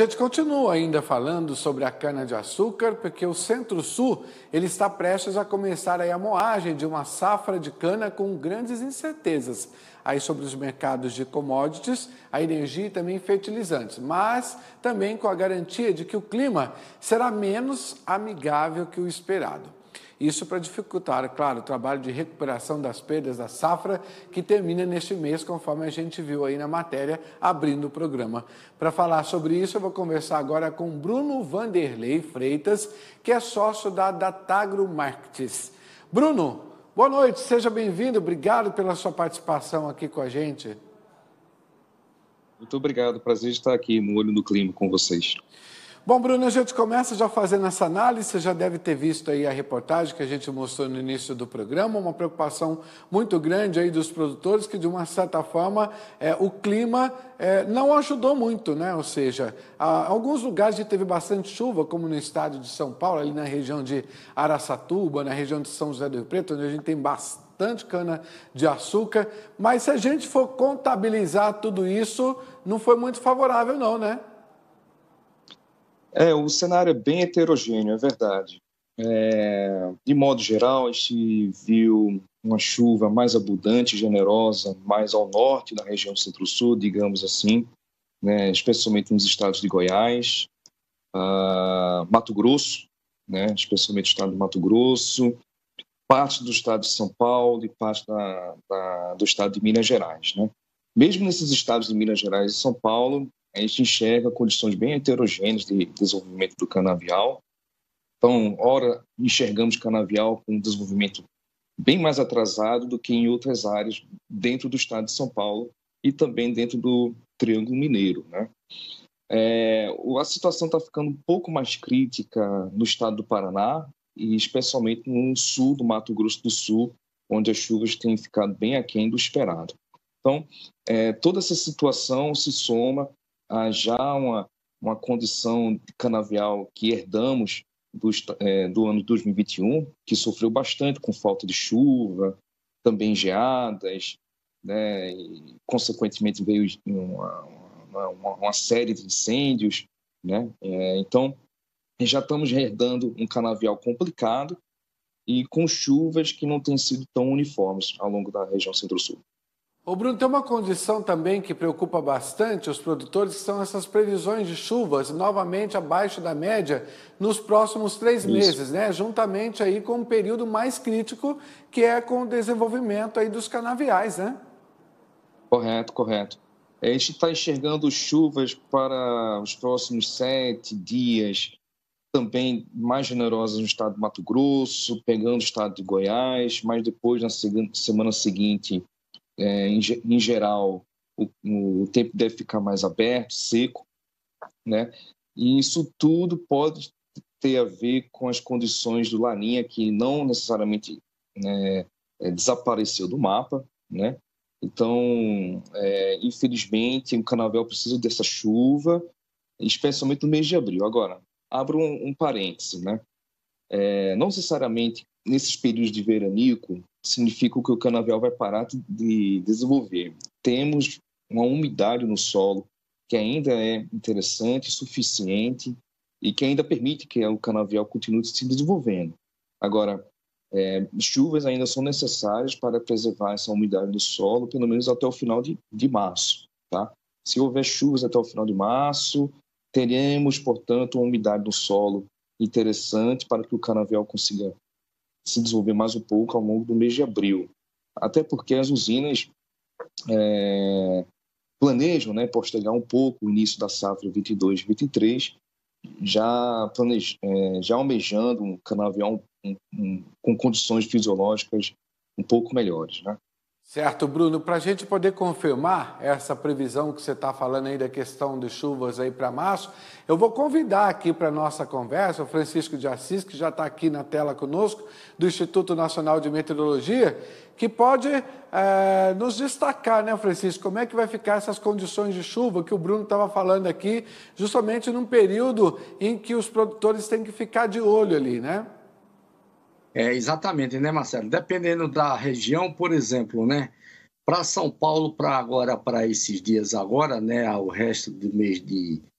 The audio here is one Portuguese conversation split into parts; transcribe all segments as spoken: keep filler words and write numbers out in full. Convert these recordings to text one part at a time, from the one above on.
A gente continua ainda falando sobre a cana-de-açúcar, porque o Centro-Sul ele está prestes a começar aí a moagem de uma safra de cana com grandes incertezas aí sobre os mercados de commodities, a energia e também fertilizantes, mas também com a garantia de que o clima será menos amigável que o esperado. Isso para dificultar, claro, o trabalho de recuperação das perdas da safra, que termina neste mês, conforme a gente viu aí na matéria, abrindo o programa. Para falar sobre isso, eu vou conversar agora com Bruno Vanderlei Freitas, que é sócio da Datagro Markets. Bruno, boa noite, seja bem-vindo, obrigado pela sua participação aqui com a gente. Muito obrigado, prazer estar aqui no Olho no Clima com vocês. Bom, Bruno, a gente começa já fazendo essa análise, você já deve ter visto aí a reportagem que a gente mostrou no início do programa, uma preocupação muito grande aí dos produtores, que de uma certa forma é, o clima é, não ajudou muito, né? Ou seja, a, alguns lugares a gente teve bastante chuva, como no estado de São Paulo, ali na região de Araçatuba, na região de São José do Rio Preto, onde a gente tem bastante cana de açúcar, mas se a gente for contabilizar tudo isso, não foi muito favorável não, né? É, o cenário é bem heterogêneo, é verdade. É, de modo geral, a gente viu uma chuva mais abundante, generosa, mais ao norte da região centro-sul, digamos assim, né, especialmente nos estados de Goiás, uh, Mato Grosso, né, especialmente o estado de Mato Grosso, parte do estado de São Paulo e parte da, da, do estado de Minas Gerais, né? Mesmo nesses estados de Minas Gerais e São Paulo, a gente enxerga condições bem heterogêneas de desenvolvimento do canavial. Então, ora, enxergamos canavial com um desenvolvimento bem mais atrasado do que em outras áreas dentro do estado de São Paulo e também dentro do Triângulo Mineiro, né? É, a situação está ficando um pouco mais crítica no estado do Paraná e especialmente no sul do Mato Grosso do Sul, onde as chuvas têm ficado bem aquém do esperado. Então, é, toda essa situação se soma a já uma, uma condição de canavial que herdamos do, é, do ano de dois mil e vinte e um, que sofreu bastante com falta de chuva, também geadas, né, e, consequentemente, veio uma, uma, uma série de incêndios, né? É, então, já estamos herdando um canavial complicado e com chuvas que não têm sido tão uniformes ao longo da região centro-sul. Ô Bruno, tem uma condição também que preocupa bastante os produtores, que são essas previsões de chuvas novamente abaixo da média nos próximos três Isso. meses, né? Juntamente aí com um período mais crítico, que é com o desenvolvimento aí dos canaviais, né? Correto, correto. A gente está enxergando chuvas para os próximos sete dias, também mais generosas no estado do Mato Grosso, pegando o estado de Goiás, mas depois, na semana seguinte, É, em, em geral, o, o tempo deve ficar mais aberto, seco, né? E isso tudo pode ter a ver com as condições do Laninha, que não necessariamente né, é, desapareceu do mapa, né? Então, é, infelizmente, o canavial precisa dessa chuva, especialmente no mês de abril. Agora, abro um, um parêntese, né? É, não necessariamente nesses períodos de veranico significa que o canavial vai parar de desenvolver. Temos uma umidade no solo que ainda é interessante, suficiente e que ainda permite que o canavial continue se desenvolvendo. Agora, é, chuvas ainda são necessárias para preservar essa umidade do solo, pelo menos até o final de, de março, tá? Se houver chuvas até o final de março, teremos, portanto, uma umidade do solo interessante para que o canavial consiga se desenvolver mais um pouco ao longo do mês de abril. Até porque as usinas é, planejam né, postergar um pouco o início da safra vinte e dois vinte e três, já, planeja, é, já almejando um canavial um, um, com condições fisiológicas um pouco melhores, né? Certo, Bruno. Para a gente poder confirmar essa previsão que você está falando aí da questão de chuvas aí para março, eu vou convidar aqui para a nossa conversa o Francisco de Assis, que já está aqui na tela conosco, do Instituto Nacional de Meteorologia, que pode é, nos destacar, né, Francisco, como é que vai ficar essas condições de chuva que o Bruno estava falando aqui, justamente num período em que os produtores têm que ficar de olho ali, né? É, exatamente, né, Marcelo? Dependendo da região, por exemplo, né? Para São Paulo, para agora, para esses dias agora, né? O resto do mês de,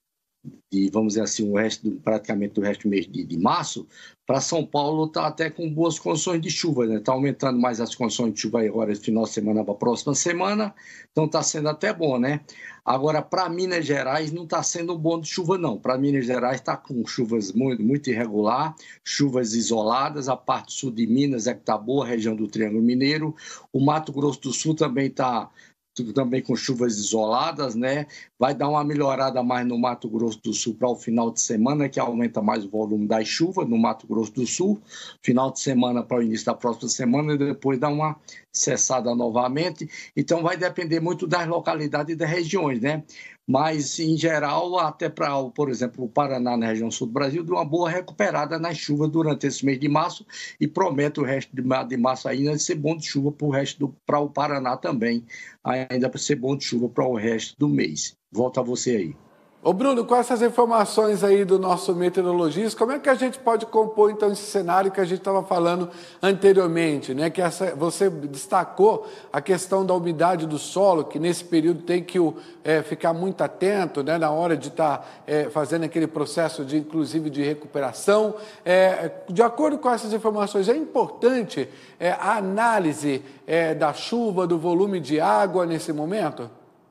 de, vamos dizer assim, o resto do, praticamente do resto do mês de, de março, para São Paulo está até com boas condições de chuva, né? Está aumentando mais as condições de chuva agora esse final de semana para a próxima semana, então está sendo até bom, né? Agora, para Minas Gerais não está sendo bom de chuva, não. Para Minas Gerais está com chuvas muito, muito irregular, chuvas isoladas, a parte sul de Minas é que está boa, a região do Triângulo Mineiro, o Mato Grosso do Sul também está também com chuvas isoladas, né? Vai dar uma melhorada mais no Mato Grosso do Sul para o final de semana, que aumenta mais o volume das chuvas no Mato Grosso do Sul. Final de semana para o início da próxima semana e depois dá uma cessada novamente. Então vai depender muito das localidades e das regiões, né? Mas, em geral, até para, por exemplo, o Paraná, na região sul do Brasil, deu uma boa recuperada nas chuvas durante esse mês de março e promete o resto de março ainda ser bom de chuva para o resto para o Paraná também, ainda para ser bom de chuva para o resto do mês. Volta a você aí. Ô Bruno, com essas informações aí do nosso meteorologista, como é que a gente pode compor então esse cenário que a gente estava falando anteriormente, né? Que essa, você destacou a questão da umidade do solo, que nesse período tem que é, ficar muito atento, né? Na hora de estar tá, é, fazendo aquele processo de, inclusive, de recuperação. É, de acordo com essas informações, é importante é, a análise é, da chuva, do volume de água nesse momento?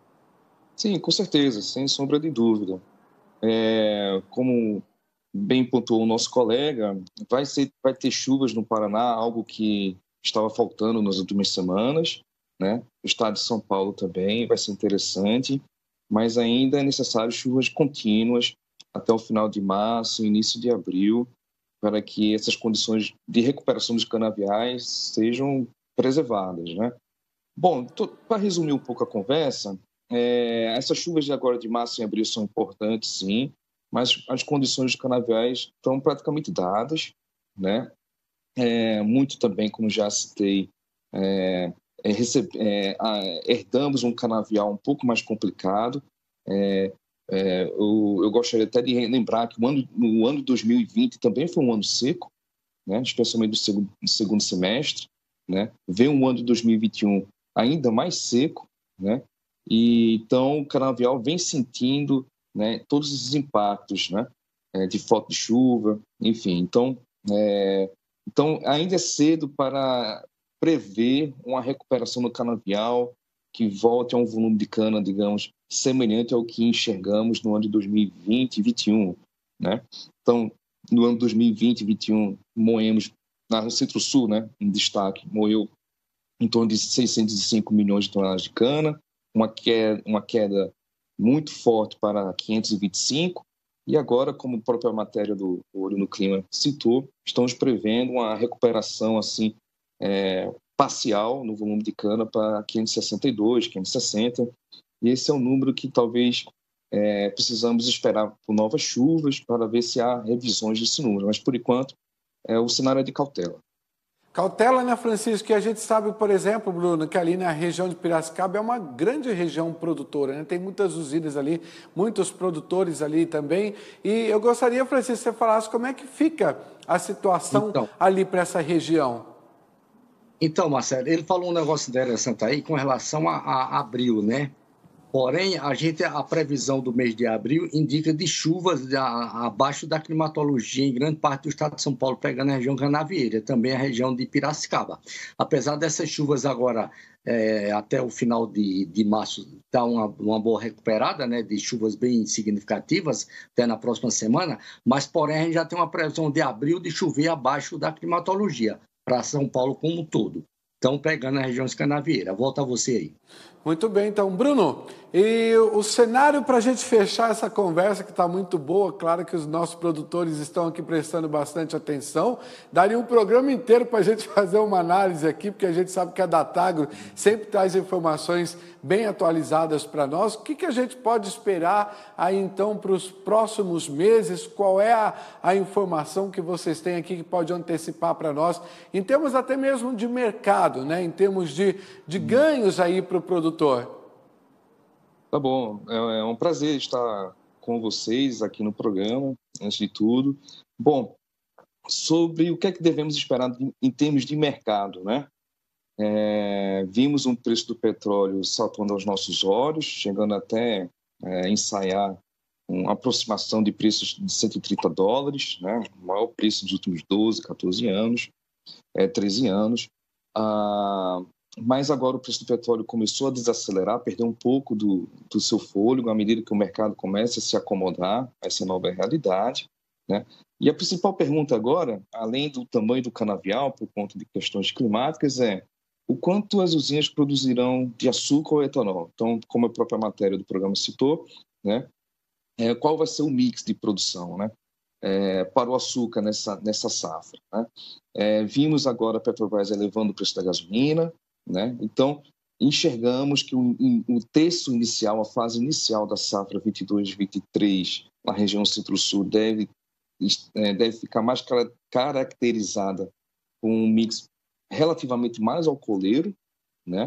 Sim, com certeza, sem sombra de dúvida. É, como bem pontuou o nosso colega, vai, ser, vai ter chuvas no Paraná, algo que estava faltando nas últimas semanas, né? O estado de São Paulo também vai ser interessante, mas ainda é necessário chuvas contínuas até o final de março, início de abril, para que essas condições de recuperação dos canaviais sejam preservadas, né? Bom, para resumir um pouco a conversa, É, essas chuvas de agora de março e abril são importantes, sim, mas as condições de canaviais estão praticamente dadas, né? É, muito também, como já citei, é, é, recebe, é, a, herdamos um canavial um pouco mais complicado. É, é, eu, eu gostaria até de lembrar que o ano, no ano de dois mil e vinte também foi um ano seco, né? Especialmente no segundo, no segundo semestre, né? Veio um ano de dois mil e vinte e um ainda mais seco, né? E, então, o canavial vem sentindo, né, todos esses impactos, né, de falta de chuva, enfim. Então, é, então, ainda é cedo para prever uma recuperação do canavial que volte a um volume de cana, digamos, semelhante ao que enxergamos no ano de dois mil e vinte e dois mil e vinte e um. Né? Então, no ano de dois mil e vinte e dois mil e vinte e um, moemos, no Centro-Sul, né, em destaque, moeu em torno de seiscentos e cinco milhões de toneladas de cana, uma queda, uma queda muito forte para quinhentos e vinte e cinco, e agora, como a própria matéria do Olho no Clima citou, estamos prevendo uma recuperação assim, é, parcial no volume de cana para quinhentos e sessenta e dois, quinhentos e sessenta, e esse é um número que talvez é, precisamos esperar por novas chuvas para ver se há revisões desse número, mas por enquanto é, o cenário é de cautela. Cautela, né, Francisco? Que a gente sabe, por exemplo, Bruno, que ali na região de Piracicaba é uma grande região produtora, né? Tem muitas usinas ali, muitos produtores ali também. E eu gostaria, Francisco, que você falasse como é que fica a situação então, ali para essa região. Então, Marcelo, ele falou um negócio interessante aí com relação a, a abril, né? Porém, a, gente, a previsão do mês de abril indica de chuvas de, a, abaixo da climatologia em grande parte do estado de São Paulo, pegando a região canavieira, também a região de Piracicaba. Apesar dessas chuvas agora, é, até o final de, de março, dar uma, uma boa recuperada, né, de chuvas bem significativas, até na próxima semana, mas, porém, a gente já tem uma previsão de abril de chover abaixo da climatologia, para São Paulo como um todo. Estão pegando a região canavieira. Volta a você aí. Muito bem, então, Bruno, e o cenário para a gente fechar essa conversa, que está muito boa, claro que os nossos produtores estão aqui prestando bastante atenção, daria um programa inteiro para a gente fazer uma análise aqui, porque a gente sabe que a Datagro sempre traz informações bem atualizadas para nós. O que, que a gente pode esperar aí, então, para os próximos meses? Qual é a, a informação que vocês têm aqui que pode antecipar para nós, em termos até mesmo de mercado, né? Em termos de, de ganhos aí para o produtor? Tá bom, é um prazer estar com vocês aqui no programa, antes de tudo. Bom, sobre o que é que devemos esperar em termos de mercado, né? É, vimos um preço do petróleo saltando aos nossos olhos, chegando até é, ensaiar uma aproximação de preços de cento e trinta dólares, né? O maior preço dos últimos doze, quatorze anos, é, treze anos. Ah, mas agora o preço do petróleo começou a desacelerar, perdeu um pouco do, do seu fôlego à medida que o mercado começa a se acomodar a essa nova realidade, né? E a principal pergunta agora, além do tamanho do canavial, por conta de questões climáticas, é o quanto as usinas produzirão de açúcar ou etanol. Então, como a própria matéria do programa citou, né, é, qual vai ser o mix de produção, né, é, para o açúcar nessa, nessa safra, né? É, vimos agora a Petrobras elevando o preço da gasolina, né? Então, enxergamos que o, o terço inicial, a fase inicial da safra vinte e dois vinte e três, na região Centro-Sul, deve, é, deve ficar mais caracterizada com um mix relativamente mais alcooleiro, né?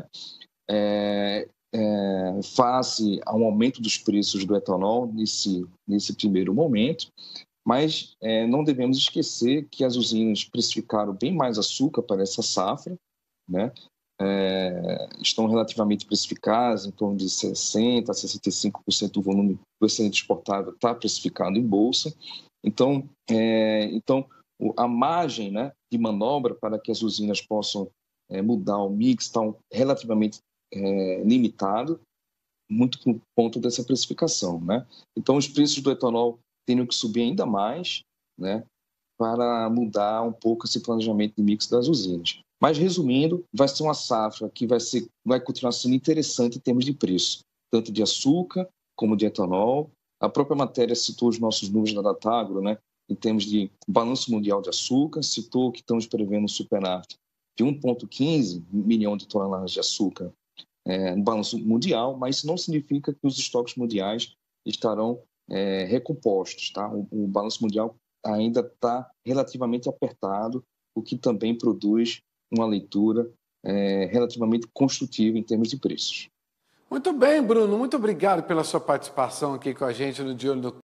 É, é, face a um aumento dos preços do etanol nesse, nesse primeiro momento, mas é, não devemos esquecer que as usinas precificaram bem mais açúcar para essa safra, né? É, estão relativamente precificadas, em torno de sessenta por cento a sessenta e cinco por cento do volume do excedente exportável está precificado em bolsa. Então, é, então a margem, né, de manobra para que as usinas possam é, mudar o mix está relativamente é, limitado, muito por conta dessa precificação, né? Então, os preços do etanol teriam que subir ainda mais, né, para mudar um pouco esse planejamento de mix das usinas. Mas, resumindo, vai ser uma safra que vai, ser, vai continuar sendo interessante em termos de preço, tanto de açúcar como de etanol. A própria matéria citou os nossos números da Datagro, né, em termos de balanço mundial de açúcar, citou que estamos prevendo um superávit de um vírgula quinze milhão de toneladas de açúcar é, no balanço mundial, mas isso não significa que os estoques mundiais estarão é, recompostos, tá? O, o balanço mundial ainda está relativamente apertado, o que também produz uma leitura é, relativamente construtiva em termos de preços. Muito bem, Bruno. Muito obrigado pela sua participação aqui com a gente no De Olho no